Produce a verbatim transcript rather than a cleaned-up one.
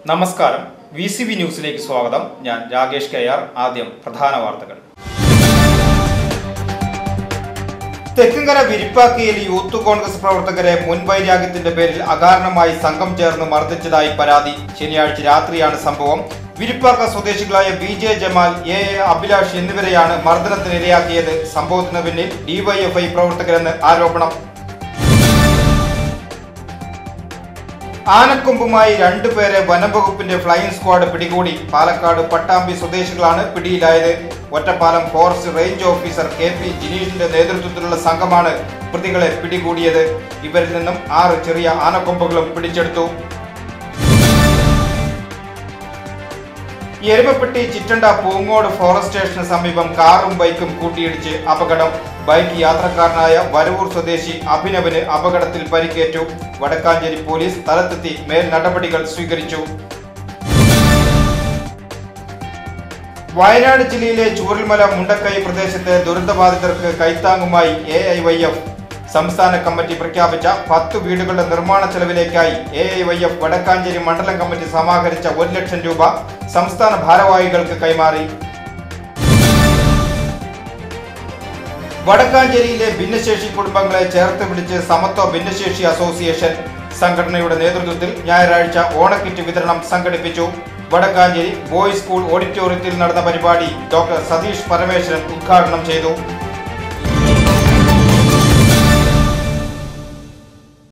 നമസ്കാരം. V C B ന്യൂസിലേക്ക് സ്വാഗതം. ഞാൻ രാകേഷ് കെ ആർ. ആദ്യം പ്രധാന വാർത്തകൾ. തെക്കുംകര വിരിപ്പാക്കിയിൽ യൂത്ത് കോൺഗ്രസ് പ്രവർത്തകരെ മുൻവൈരാഗ്യത്തിന്റെ പേരിൽ അകാരണമായി സംഘം ചേർന്ന് മർദ്ദിച്ചതായി പരാതി. ശനിയാഴ്ച രാത്രിയാണ് സംഭവം. വിരിപ്പാക്ക സ്വദേശികളായ B J Jamal, A A Abhilash എന്നിവരെയാണ് മർദ്ദനത്തിനിരയാക്കിയത്. സംഭവത്തിന് പിന്നിൽ ഡിവൈഎഫ്ഐ പ്രവർത്തകരെന്ന് ആരോപണം. ആനക്കൊമ്പുമായി രണ്ടുപേരെ വനംവകുപ്പിന്റെ ഫ്ലൈയിങ് സ്ക്വാഡ് പിടികൂടി. പാലക്കാട് പട്ടാമ്പി സ്വദേശികളാണ് പിടിയിലായത്. Ottapalam forest range officer K P ജിനീഷിന്റെ നേതൃത്വത്തിലുള്ള സംഘമാണ് പ്രതികളെ പിടികൂടിയത്. ഇവരിൽ നിന്നും ആറ് ചെറിയ ആനക്കൊമ്പുകളും പിടിച്ചെടുത്തു. എരുമപ്പെട്ടി ചിറ്റണ്ട പൂങ്ങോട് ഫോറസ്റ്റ് സ്റ്റേഷന് സമീപം കാറും ബൈക്കും കൂട്ടിയിടിച്ച് അപകടം. ബൈക്ക് യാത്രക്കാരനായ വരവൂർ സ്വദേശി അഭിനവിന് അപകടത്തിൽ പരിക്കേറ്റു. വടക്കാഞ്ചേരി പോലീസ് സ്ഥലത്തെത്തി മേൽ നടപടികൾ സ്വീകരിച്ചു. വയനാട് ജില്ലയിലെ ചൂരൽമല മുണ്ടക്കൈ പ്രദേശത്തെ ദുരന്തബാധിതർക്ക് കൈത്താങ്ങുമായി എ ഐ വൈ എഫ് സംസ്ഥാന കമ്മിറ്റി പ്രഖ്യാപിച്ച പത്ത് വീടുകളുടെ നിർമ്മാണ ചെലവിലേക്കായി A I Y F Vadakkanchery മണ്ഡലം കമ്മിറ്റി സമാഹരിച്ച ഒരു ലക്ഷം രൂപ സംസ്ഥാന ഭാരവാഹികൾക്ക് കൈമാറി. വടക്കാഞ്ചേരിയിലെ ഭിന്നശേഷി കുടുംബങ്ങളെ ചേർത്ത് പിടിച്ച് സമത്വ ഭിന്നശേഷി അസോസിയേഷൻ സംഘടനയുടെ നേതൃത്വത്തിൽ ഞായറാഴ്ച ഓണക്കിറ്റ് വിതരണം സംഘടിപ്പിച്ചു. വടക്കാഞ്ചേരി ബോയ്സ് സ്കൂൾ ഓഡിറ്റോറിയത്തിൽ നടന്ന പരിപാടി ഡോക്ടർ സതീഷ് പരമേശ്വരൻ ഉദ്ഘാടനം ചെയ്തു.